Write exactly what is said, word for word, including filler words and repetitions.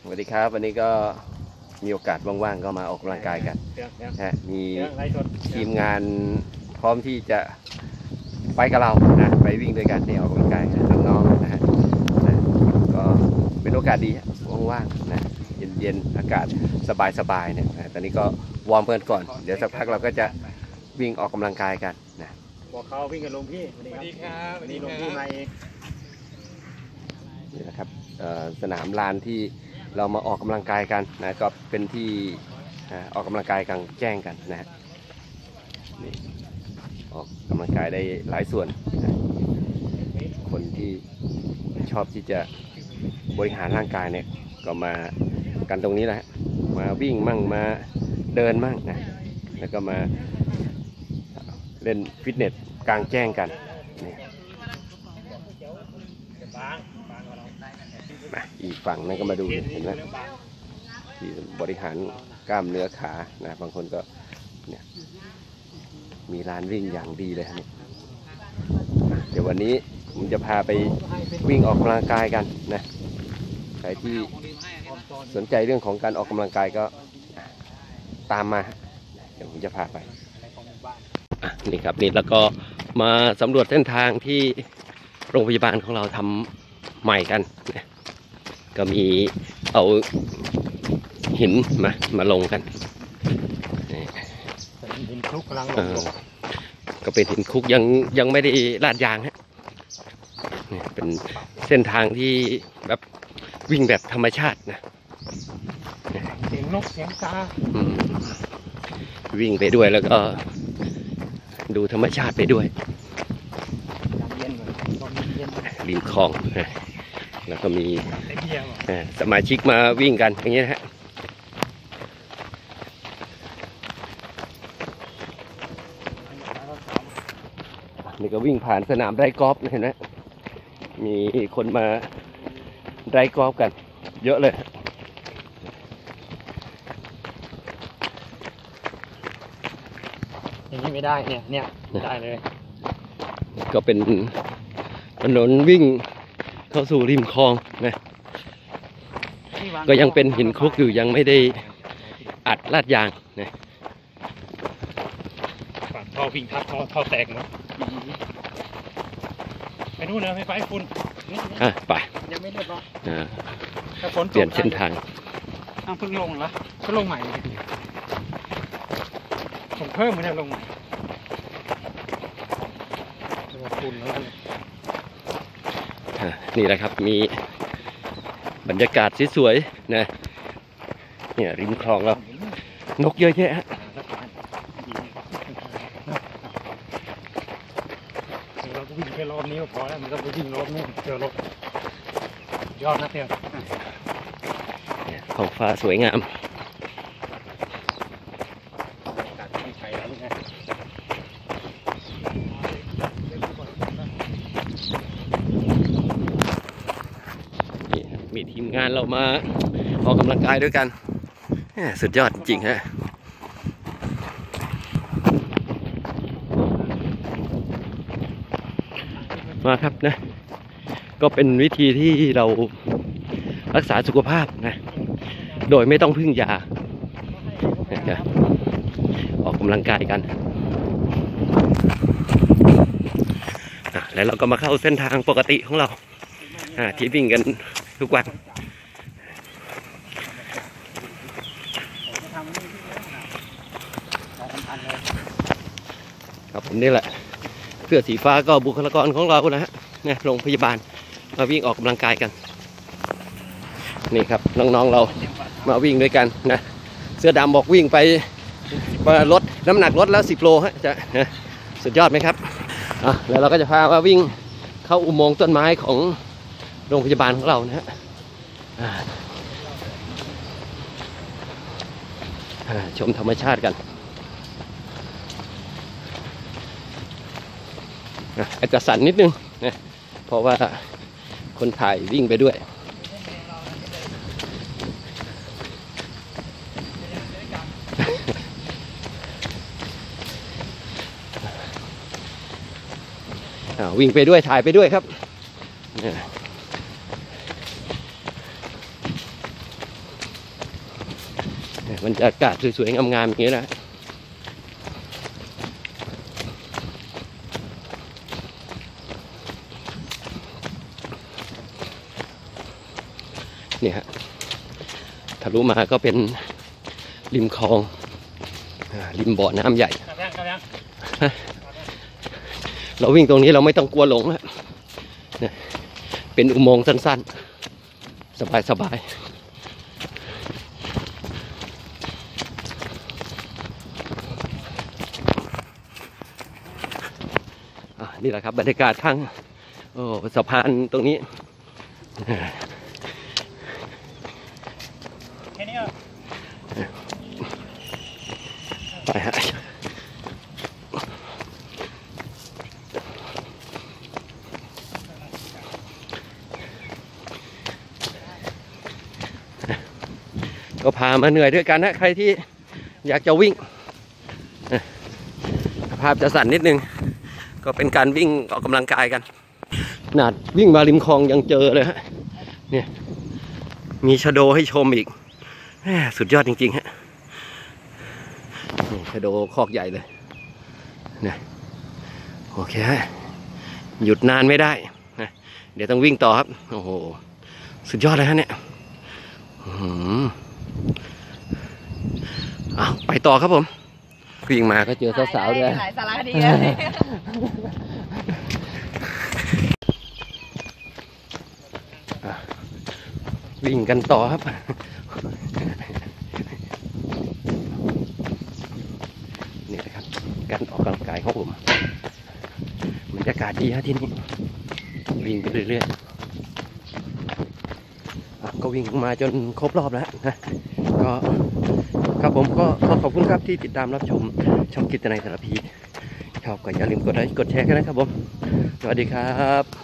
สวัสดีครับวันนี้ก็มีโอกาสว่างๆก็มาออกกำลังกายกันนะมีทีมงานพร้อมที่จะไปกับเรานะไปวิ่งด้วยกันนี่ออกกำลังกายน้องๆนะฮะนะก็เป็นโอกาสดีว่างๆนะเย็นๆอากาศสบายๆเนี่ยนะตอนนี้ก็วอร์มกันก่อนเดี๋ยวสักพักเราก็จะวิ่งออกกำลังกายกันนะบอกเขาวิ่งกับลงพี่สวัสดีครับวันนี้ลงพี่มาเองนี่นะครับสนามลานที่เรามาออกกำลังกายกันนะก็เป็นที่ออกกำลังกายกลางแจ้งกันนะฮะนี่ออกกำลังกายได้หลายส่วนนะคนที่ชอบที่จะบริหารร่างกายเนี่ยก็มากันตรงนี้แหละมาวิ่งมั่งมาเดินมั่งนะแล้วก็มาเล่นฟิตเนสกลางแจ้งกันนี่มาอีกฝั่งนั้นก็มาดูเห็นไหมที่บริหารกล้ามเนื้อขานะบางคนก็เนี่ยมีลานวิ่งอย่างดีเลยนี่เดี๋ยววันนี้ผมจะพาไปวิ่งออกกำลังกายกันนะใครที่สนใจเรื่องของการออกกำลังกายก็ตามมาเดี๋ยวผมจะพาไปนี่ครับนี่แล้วก็มาสำรวจเส้นทางที่โรงพยาบาลของเราทำใหม่กันนะก็มีเอาหินมามาลงกันหินคลุกกำลังลงก็เป็นหินคลุกยังยังไม่ได้ลาดยางฮะนี่เป็นเส้นทางที่แบบวิ่งแบบธรรมชาตินะเสียงนกเสียงกาวิ่งไปด้วยแล้วก็ดูธรรมชาติไปด้วยริมคลองแล้วก็มีสมาชิกมาวิ่งกันอย่างนี้นะฮะนี่ก็วิ่งผ่านสนามไดกอล์ฟเห็นไหมมีคนมาไดกอล์ฟกันเยอะเลยอย่างนี้ไม่ได้เนี่ยเนี่ยได้เลยก็เป็นถนนวิ่งเข้าสู่ริมคลองนะก็ยังเป็นหินคลุกอยู่ยังไม่ได้อัดลาดยางนะฝั่งท่อวิ่งทับท่อท่อแตกเนาะไปนู่นนะไปไฟฝุ่นอ่ะไปยังไม่เรียบร้อยอ่าเปลี่ยนเส้นทางอ้าวเพิ่งลงเหรอก็ลงใหม่ผมเพิ่มเหมือนกันลงใหม่ฝุ่นแล้วนี่แหละครับมีบรรยากาศสวยๆนะเนี่ยริมคลองเรานกเยอะแยะเราก็วิ่งแค่รอบนี้ก็พอแล้วมันก็ไปวิ่งรอบนู้นเจอรถยอดนะเตี้ยท้องฟ้าสวยงามมีทีมงานเรามาออกกำลังกายด้วยกันสุดยอดจริงๆฮะมาครับนะก็เป็นวิธีที่เรารักษาสุขภาพนะโดยไม่ต้องพึ่งยาออกกำลังกายกันแล้วเราก็มาเข้าเส้นทางปกติของเราที่วิ่งกันทุกวันครับผมนี่แหละเสื้อสีฟ้าก็บุคลากรของเรานะฮะเนี่ยโรงพยาบาลมาวิ่งออกกำลังกายกันนี่ครับน้องๆเรามาวิ่งด้วยกันนะเสื้อดำบอกวิ่งไปลดน้ำหนักลดแล้วสิบโลฮะจะสุดยอดไหมครับอ่ะแล้วเราก็จะพามาวิ่งเข้าอุโมงค์ต้นไม้ของโรงพยาบาลของเรานะฮะชมธรรมชาติกันอาจจะสั่นนิดนึงนะเพราะว่าคนถ่ายวิ่งไปด้วยวิ่งไปด้วยถ่ายไปด้วยครับบรรยากาศสวยๆงามๆอย่างนี้นะเนี่ยฮะทะลุมาก็เป็นริมคลองริมบ่อน้ำใหญ่เราวิ่งตรงนี้เราไม่ต้องกลัวหลงฮะเป็นอุโมงค์สั้นๆสบายๆนี่แหละครับบรรยากาศข้างโอ้สะพานตรงนี้แค่นี้อ่ะไปฮะก็พามาเหนื่อยด้วยกันนะใครที่อยากจะวิ่งภาพจะสั่นนิดนึงก็เป็นการวิ่งออกกำลังกายกันขนาดวิ่งมาริมคลองยังเจอเลยฮะเนี่ยมีชะโดให้ชมอีกสุดยอดจริงๆฮะนี่ชะโดคอกใหญ่เลยเนี่ยโอเคฮะหยุดนานไม่ได้นะเดี๋ยวต้องวิ่งต่อครับโอ้โหสุดยอดเลยฮะเนี่ยอ้าวไปต่อครับผมวิ่งมาก็เจอสาวๆด้วยหลายสาระดีเลยวิ่งกันต่อครับนี่นะครับการออกกำลังกายของผมบรรยากาศดีฮะที่นี่วิ่งไปเรื่อยๆก็วิ่งมาจนครบรอบแล้วนะก็ครับผมก็ขอขอบคุณครับที่ติดตามรับชมช่องกิตตินัยสารพีชอบก็อย่าลืมกดไลค์กดแชร์กันนะครับผมสวัสดีครับ